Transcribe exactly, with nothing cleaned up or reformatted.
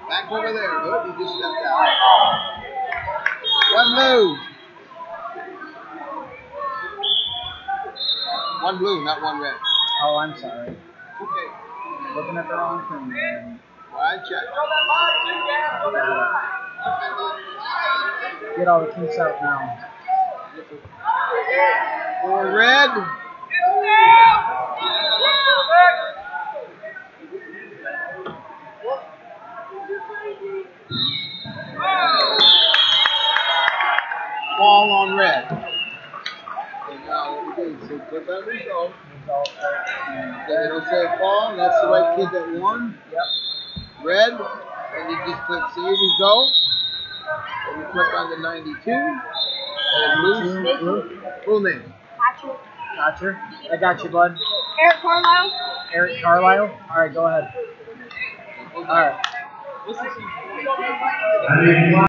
Back over there. Oh, he just stepped out. One blue. One blue, not one red. Oh, I'm sorry. Okay. Looking at the wrong thing, man. All right, check. Get all the kinks out now. Four red. Ball on red. And now what we do is say click on result. Then it'll say ball. That's the right kid that won. Yep. Red. And you just click save result. And you click on the ninety-two. And blue. Blue. Full name. Hatcher. Hatcher. I got you, bud. Eric Carlisle. Eric Carlisle. All right, go ahead. All right.